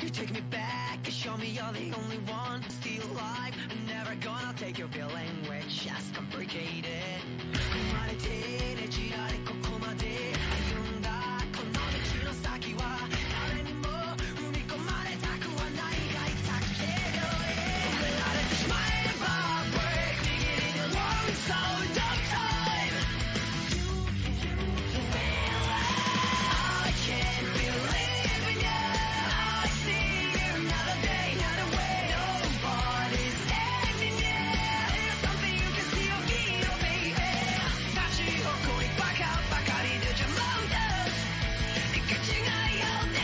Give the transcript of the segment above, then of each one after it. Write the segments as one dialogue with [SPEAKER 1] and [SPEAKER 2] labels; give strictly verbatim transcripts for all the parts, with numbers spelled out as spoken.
[SPEAKER 1] Take me back and show me you're the only one still alive. I'm never gonna take your feeling we're just complicated. 生まれてねじられここまで歩んだこの道の先は誰にも踏み込まれたくはないがいたけど止められてしまえば break 握りで one sound of time. I can't believe in you. I see another day, another way. Nobody's saving you. There's something you can see or feel, baby. 立ち誇りバカばかりで邪魔だ。行く違いよね。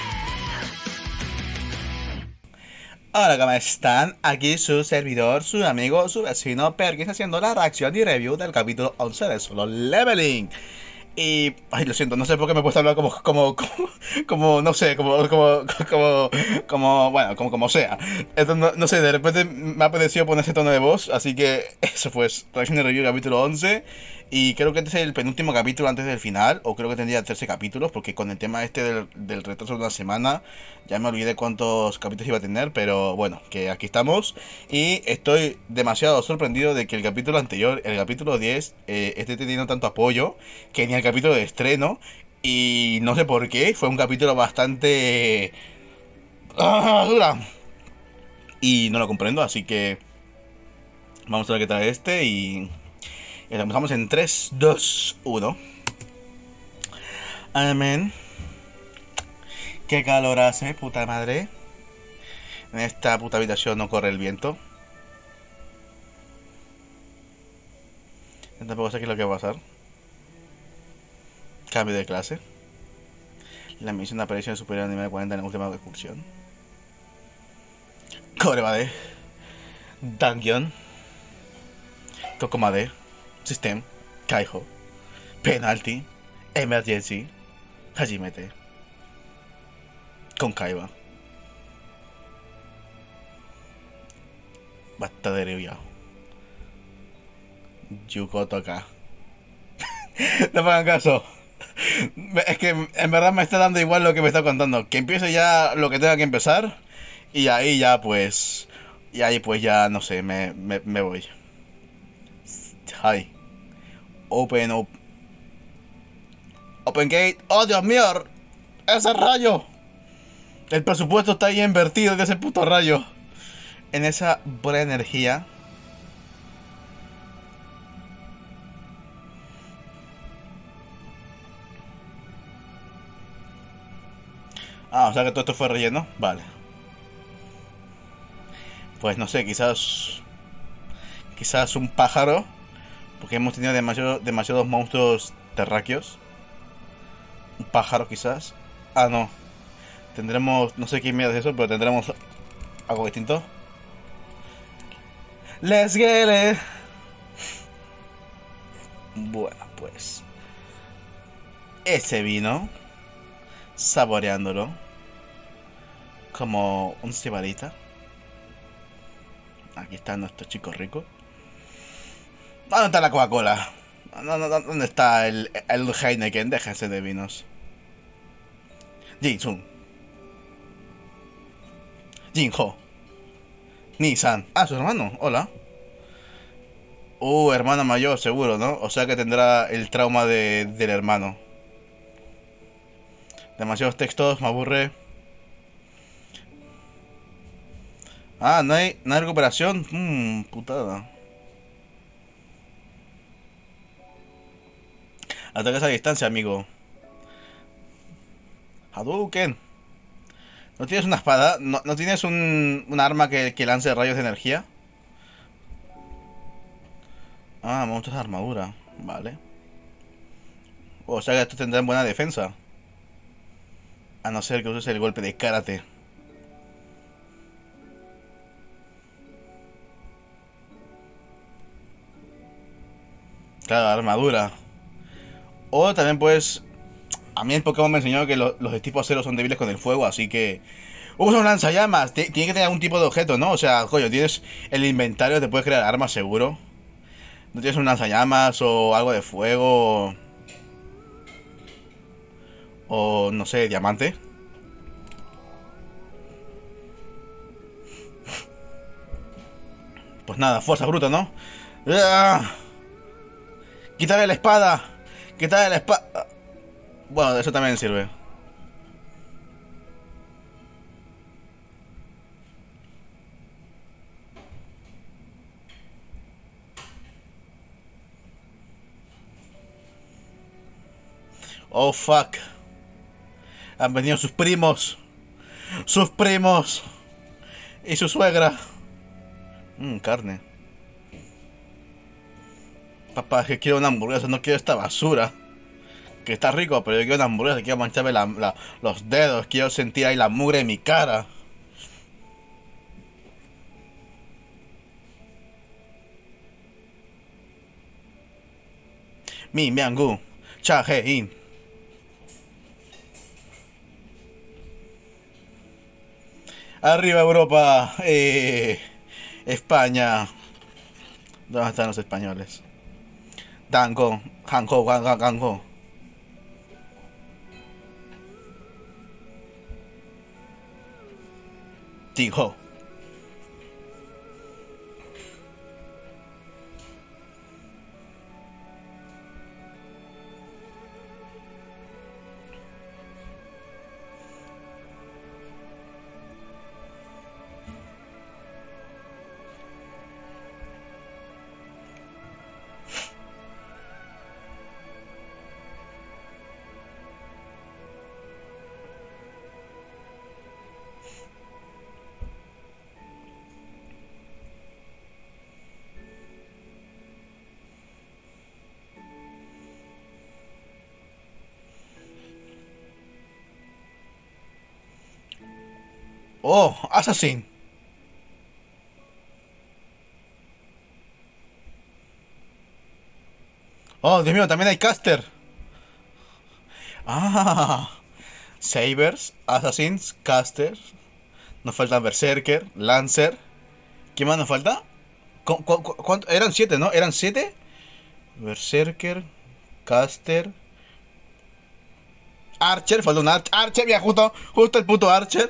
[SPEAKER 2] Hola, ¿cómo están? Aquí su servidor, su amigo, su vecino Perkins haciendo la reacción y review del capítulo once de Solo Leveling. Y, ay, lo siento, no sé por qué me he puesto a hablar como, como, como, como, no sé, como, como, como, como, bueno, como, como sea. Entonces, no, no sé, de repente me ha parecido poner ese tono de voz, así que eso pues, reacción y review capítulo once. Y creo que este es el penúltimo capítulo antes del final, o creo que tendría trece capítulos, porque con el tema este del, del retraso de una semana, ya me olvidé cuántos capítulos iba a tener, pero bueno, que aquí estamos. Y estoy demasiado sorprendido de que el capítulo anterior, el capítulo diez, eh, esté teniendo tanto apoyo, que ni el capítulo de estreno. Y no sé por qué, fue un capítulo bastante... ¡Ah, dura! Y no lo comprendo, así que vamos a ver qué tal este y... y empezamos en tres, dos, uno. Amén. Qué calor hace, puta madre. En esta puta habitación no corre el viento. Yo tampoco sé qué es lo que va a pasar. Cambio de clase. La misión de aparición superior a nivel cuarenta en la última excursión. Corebade. Dungeon. Tokomade. System. Kaiho. Penalty. Emergency. Hajimete. Con Kaiba. Basta de review. Yukoto acá. No me hagan caso. Es que en verdad me está dando igual lo que me está contando. Que empiece ya lo que tenga que empezar. Y ahí ya pues... Y ahí pues ya no sé, me, me, me voy. Hi. Open up. Open gate. ¡Oh, Dios mío! ¡Ese rayo! El presupuesto está ahí invertido en ese puto rayo. En esa buena energía. Ah, o sea que todo esto fue relleno. Vale. Pues no sé, quizás... Quizás un pájaro. Porque hemos tenido demasiado, demasiados monstruos terráqueos. Un pájaro quizás. Ah, no. Tendremos... No sé qué mierda es eso, pero tendremos algo distinto. Let's get it. Bueno, pues... Ese vino... Saboreándolo. Como un cibarita. Aquí está nuestro chico rico. ¿Dónde está la Coca-Cola? ¿Dónde está el, el Heineken? Déjense de vinos. Jinsun. Jinho. Nissan. Ah, su hermano. Hola. Uh, hermano mayor, seguro, ¿no? O sea que tendrá el trauma de, del hermano. Demasiados textos, me aburre. Ah, no hay, no hay recuperación. Mmm, putada. Ataques a distancia, amigo. Hadouken. ¿No tienes una espada? ¿No, no tienes un, un arma que, que lance rayos de energía? Ah, monstruos de armadura. Vale. O sea que estos tendrán buena defensa. A no ser que uses el golpe de karate. Claro, armadura. O también puedes... A mí el Pokémon me enseñó que lo, los de tipo acero son débiles con el fuego, así que... Usa un lanzallamas. Tiene que tener algún tipo de objeto, ¿no? O sea, coño, tienes el inventario, te puedes crear armas seguro. ¿No tienes un lanzallamas o algo de fuego? O, no sé, diamante. Pues nada, fuerza bruta, ¿no? ¡Ah! ¡Quítale la espada! ¡Quítale la espada! Bueno, eso también sirve. Oh, fuck. Han venido sus primos. Sus primos. Y su suegra. Mmm, carne. Papá, que quiero una hamburguesa, no quiero esta basura. Que está rico, pero yo quiero una hamburguesa, quiero mancharme la, la, los dedos, quiero sentir ahí la mugre en mi cara. Mi Miangu. Cha He In. Arriba Europa. Eh, España. ¿Dónde están los españoles? Dango. Hanko. Gango. Tigo. Oh, Assassin. Oh, Dios mío, también hay caster. Ah, Sabers, Assassins, Caster. Nos faltan Berserker, Lancer. ¿Qué más nos falta? ¿Cu cu cu cuánto? Eran siete, ¿no? ¿Eran siete? Berserker, Caster, Archer, falta un Archer. Archer, mira, justo, justo el puto Archer.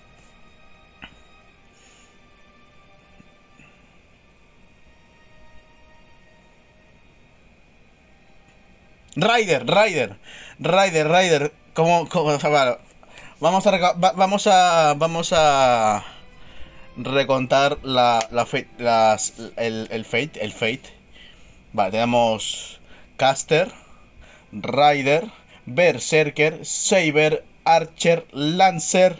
[SPEAKER 2] Rider, Rider, Rider, Rider. ¿Cómo, cómo? O sea, vale. Vamos a, va, vamos a, vamos a recontar la, la fate, las, el, el fate, el fate. Vale, tenemos Caster, Rider, Berserker, Saber, Archer, Lancer,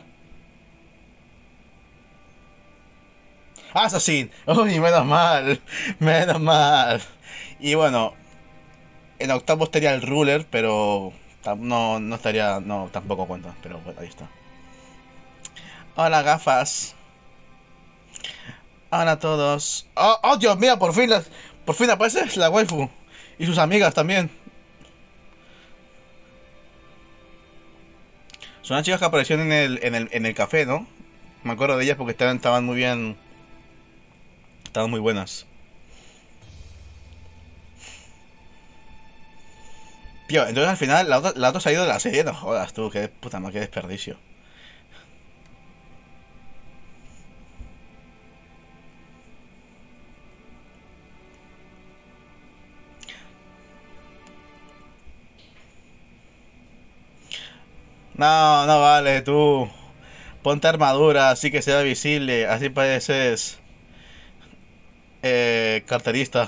[SPEAKER 2] Assassin. Uy, menos mal, menos mal. Y bueno, en octavo estaría el Ruler, pero no, no estaría, no, tampoco cuenta, pero bueno, ahí está. Hola, gafas. Hola a todos. Oh, oh, Dios mío, por fin las, por fin aparece la waifu. Y sus amigas también. Son las chicas que aparecieron en el, en el, en el café, ¿no? Me acuerdo de ellas porque estaban, estaban muy bien. Estaban muy buenas. Tío, entonces al final la otra, la otra se ha ido de la serie, no jodas tú, qué puta madre, qué desperdicio. No, no vale, tú. Ponte armadura, así que sea visible, así pareces eh, carterista.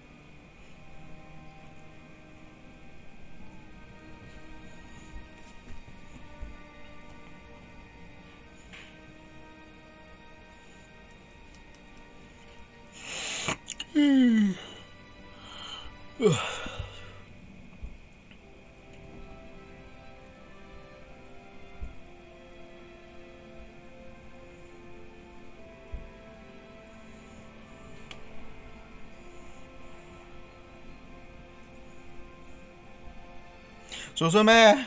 [SPEAKER 2] ¡Susume!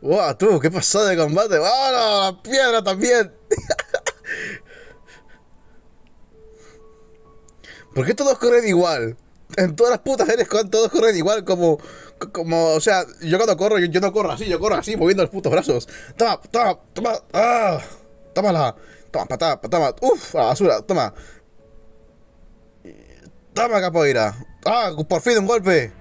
[SPEAKER 2] ¡Wow! Tú, ¿qué pasó de combate? ¡Ah, no! ¡La piedra también! ¿Por qué todos corren igual? En todas las putas series todos corren igual como... Como, o sea, yo cuando corro, yo, yo no corro así, yo corro así, moviendo los putos brazos. Toma, toma, toma, ah, tómala. Toma, patada, patada, uff, a la basura, toma. Toma, capoeira. Ah, por fin un golpe.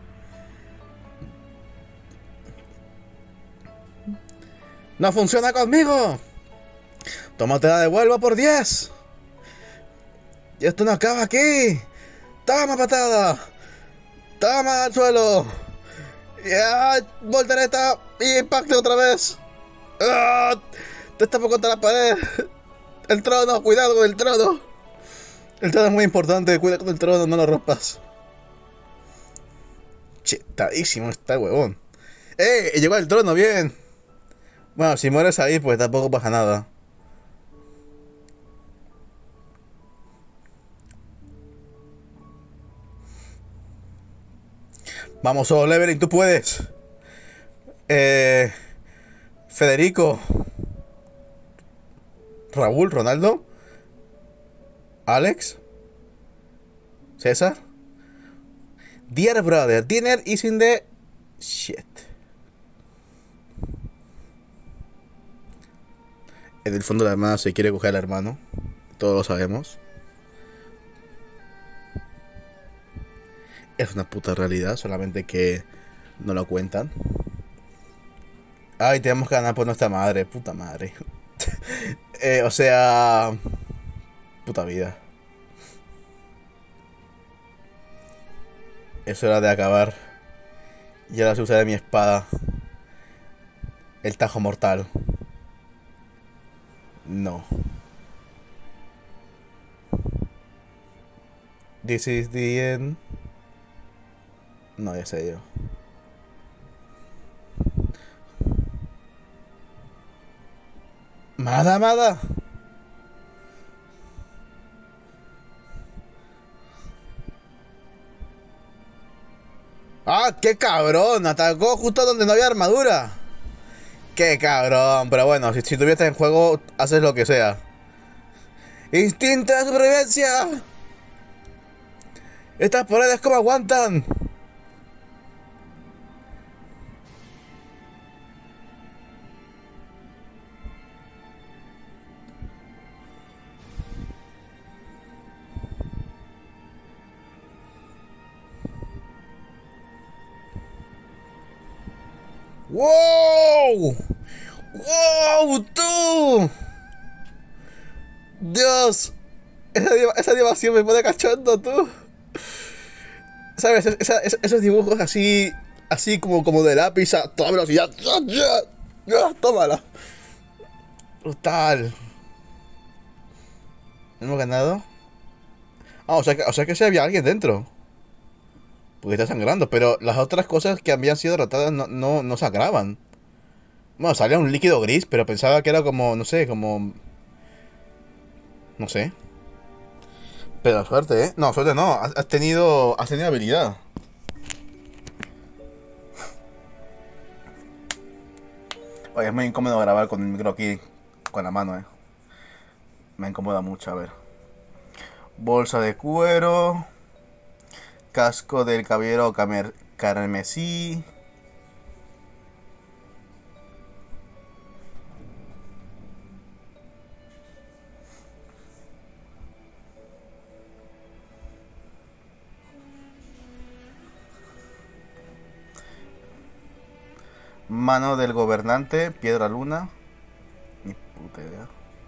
[SPEAKER 2] No funciona conmigo. Toma, te la devuelvo por diez. Y esto no acaba aquí. Toma, patada. Toma al suelo. Ya, voltereta y impacto otra vez. ¡Ah! Te estamos contra la pared. El trono, cuidado con el trono. El trono es muy importante, cuida con el trono, no lo rompas. Chetadísimo está el huevón. ¡Eh! Llegó al trono, bien. Bueno, si mueres ahí, pues tampoco pasa nada. Vamos, solo Leveling, tú puedes. Eh. Federico. Raúl, Ronaldo. Alex. César. Dear brother, dinner is in the... Shit. En el fondo la hermana se quiere coger al hermano. Todos lo sabemos. Es una puta realidad, solamente que no lo cuentan. Ay, tenemos que ganar por nuestra madre, puta madre. eh, o sea... Puta vida. Es hora de acabar. Y ahora se usaré mi espada. El tajo mortal. No. This is the end. No, ya sé yo. Mada, Mada. Ah, qué cabrón. Atacó justo donde no había armadura. Qué cabrón. Pero bueno, si, si tuvieras en juego, haces lo que sea. Instinto de supervivencia. Estas paredes como aguantan. ¡Wow! ¡Wow! ¡Tú! ¡Dios! Esa, esa animación me pone cachondo, tú. ¿Sabes? Esa, esa, esos dibujos así... Así como, como de lápiz a toda velocidad. ¡Tómala! Brutal. ¿Hemos ganado? Ah, o sea que, o sea que sí había alguien dentro. Porque está sangrando, pero las otras cosas que habían sido derrotadas no, no, no sangraban. Bueno, salía un líquido gris, pero pensaba que era como, no sé, como... No sé. Pero suerte, ¿eh? No, suerte no. Has, has tenido, has tenido habilidad. Oye, es muy incómodo grabar con el micro aquí, con la mano, ¿eh? Me incomoda mucho, a ver. Bolsa de cuero. Casco del caballero camer, carmesí. Mano del gobernante, piedra luna. Ni puta idea.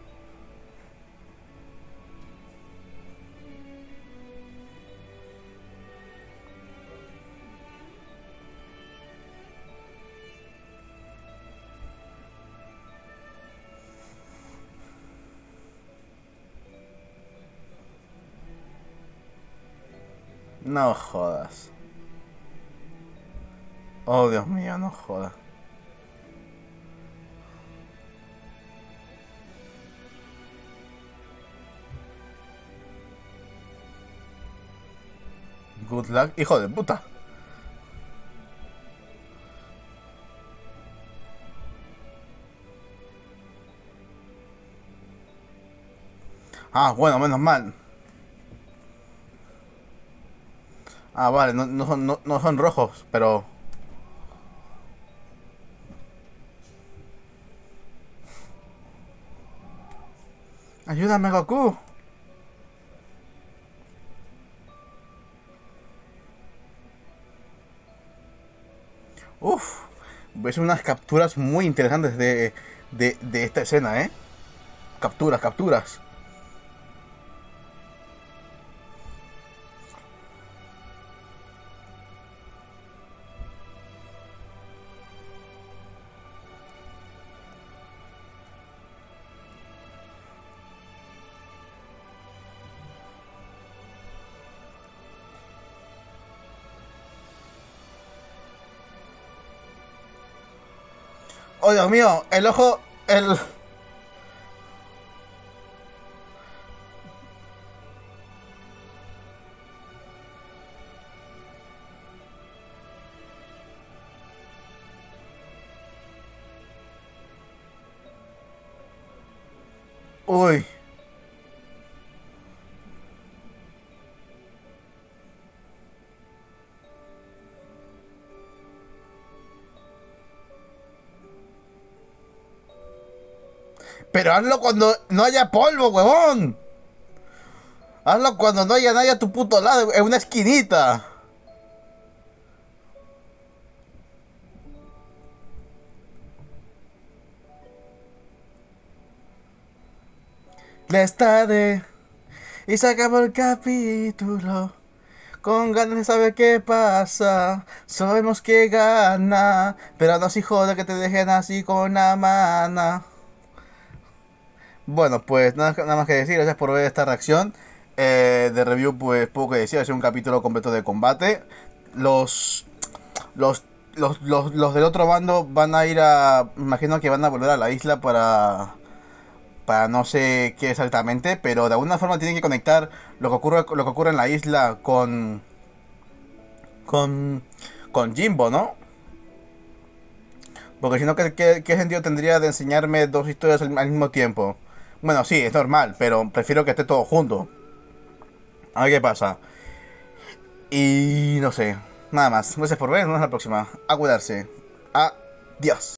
[SPEAKER 2] No jodas. Oh, Dios mío, no jodas. Good luck, hijo de puta. Ah, bueno, menos mal. Ah, vale, no, no son, no, no son rojos, pero... Ayúdame, Goku. Uf, ves unas capturas muy interesantes de, de, de esta escena, ¿eh? Capturas, capturas. Oh, Dios mío, el ojo, el... Uy. Pero hazlo cuando no haya polvo, huevón. Hazlo cuando no haya nadie a tu puto lado, en una esquinita. Les tarde y se acabó el capítulo. Con ganas de saber qué pasa. Sabemos que gana. Pero no si joda que te dejen así con la mana. Bueno, pues nada, nada más que decir. Gracias por ver esta reacción. Eh, de review, pues poco que decir. Ha sido un capítulo completo de combate. Los. Los. Los, los, los del otro bando van a ir a. Imagino que van a volver a la isla para. Para no sé qué exactamente. Pero de alguna forma tienen que conectar lo que ocurre, lo que ocurre en la isla con. Con. Con Jimbo, ¿no? Porque si no, ¿qué, qué, qué sentido tendría de enseñarme dos historias al, al mismo tiempo? Bueno, sí, es normal, pero prefiero que esté todo junto. A ver qué pasa. Y no sé, nada más. Gracias por ver, nos vemos la próxima. A cuidarse. Adiós.